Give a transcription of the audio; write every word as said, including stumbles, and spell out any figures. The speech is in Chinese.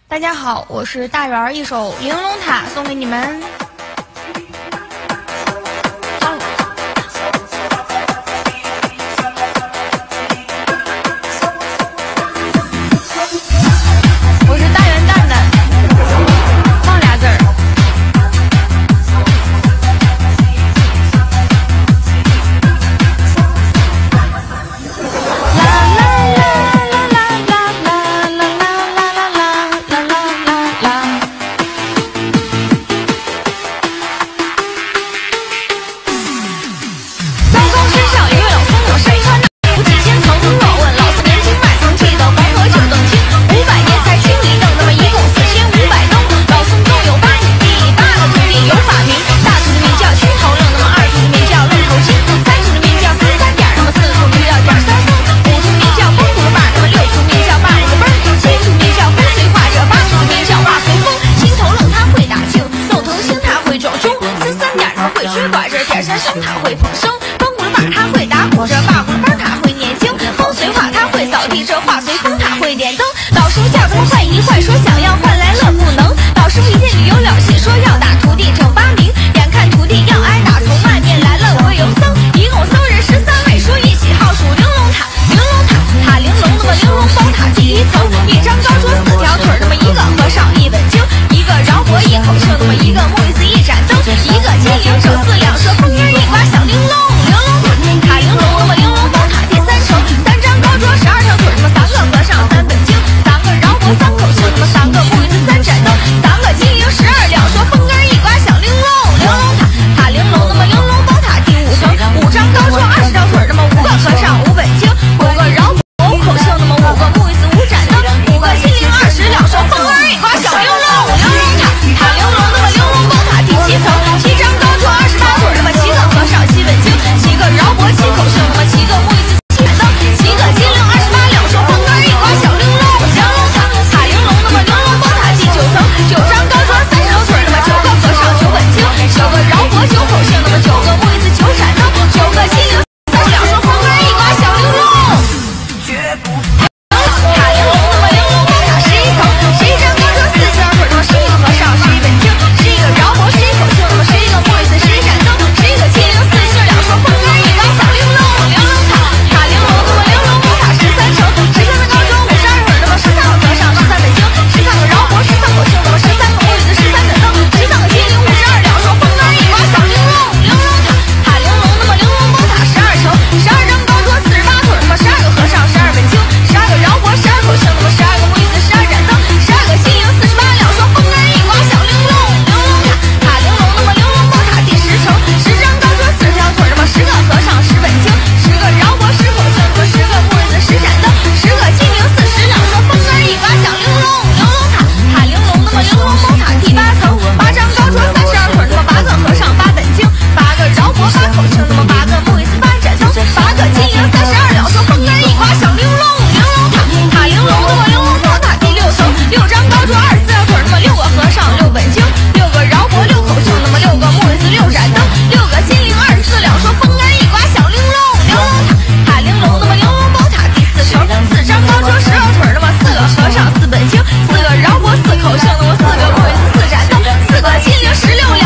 大家好，我是大圆儿，一首玲珑塔送给你们。我是大圆蛋蛋，放俩字儿。他会捧声，风鼓了把他会打鼓，这八鼓了班他会念经，风随话他会扫地，这话随风他会点灯。老师傅叫他们换一换，说想要换来了不能。老师傅一见就有了心，说要打徒弟正八名，眼看徒弟要挨打，从外面来了个游僧，一共僧人十三位，说一起号数玲珑塔，玲珑塔塔玲珑，那么玲珑宝塔第一层，一张高桌四条腿，那么一个和尚一本经，一个饶脖一口磬，那么一个木椅子一盏灯，一个金铃手四两舌，风儿一刮响玲珑，玲珑塔塔玲珑，那么玲珑宝塔第三层，三张高桌十二条腿，那么三个和尚三本经，三个饶脖三口磬，那么三个木椅子三盏灯，三个金铃十二两，说风儿一刮响玲珑，玲珑塔塔玲珑，那么玲珑宝塔第五层，五张高桌二十条腿，那么五个和尚五本经，五个饶脖五口磬，那么五个木椅子五盏灯，五个金铃二十两，说风儿一刮响玲珑，玲珑塔塔玲珑，那么玲珑宝塔第七层，七张高桌二十八腿，那么七个和尚七本经，七个饶脖七口磬，那么七个木椅子七盏灯，七个金铃二十八两，说风儿一刮响玲珑，玲珑塔塔玲珑，那么玲珑宝塔第九层，九张高桌三十条腿，那么九个和尚九本经，九个饶脖九口磬，那么九个木椅子九盏灯，九个金铃三十两，说风儿一刮响玲珑。塔玲珑，那么玲珑宝塔十一层，十一张高桌四十条腿，那么十一个和尚十一本经，十一个饶脖十一口磬，那么十一个木椅子十一盏灯，十一个金铃四十两，说风儿一刮响玲珑，玲珑塔塔玲珑，那么玲珑宝塔十三层，十三个高桌五十二腿，那么十三个和尚十三本经，十三个饶脖十三口磬，那么十三个木椅子十三盏灯，十三个金铃五十二两，说风儿一刮响玲珑，玲珑塔塔玲珑，那么玲珑宝塔十二层，十二张高桌四十八腿，那么十二个和尚十二本经，十二个饶脖十二口磬，那么十二个木椅子十二盏灯，十二个金铃四十八两，说风儿一刮响玲珑，玲珑塔塔玲珑，那么玲珑宝塔第十层，十张高桌四十条腿，那么十个和尚十本经，十个饶脖十口磬，那么十个木椅子十盏灯，十个金铃四十两，说风儿一刮响玲珑，玲珑塔塔玲珑，那么玲珑宝塔第八层，八张高桌三十二腿，那么八个和尚八本经，八个饶脖八口磬，那么八个木椅子八盏灯，八个金铃三十二两，说风儿一刮响玲珑，玲珑塔塔玲珑，那么玲珑宝塔第六层，六张高桌二十四条腿，那么六个和尚六本经，六个饶脖六口磬，那么六个木椅子六盏灯，六个金铃二十四两，说风儿一刮响玲珑，玲珑塔塔玲珑，那么玲珑宝塔第四层，四张高桌十二腿，那么四个和尚四本经，四个饶脖四口磬，那么四个木椅子四盏灯，四个金铃十六两。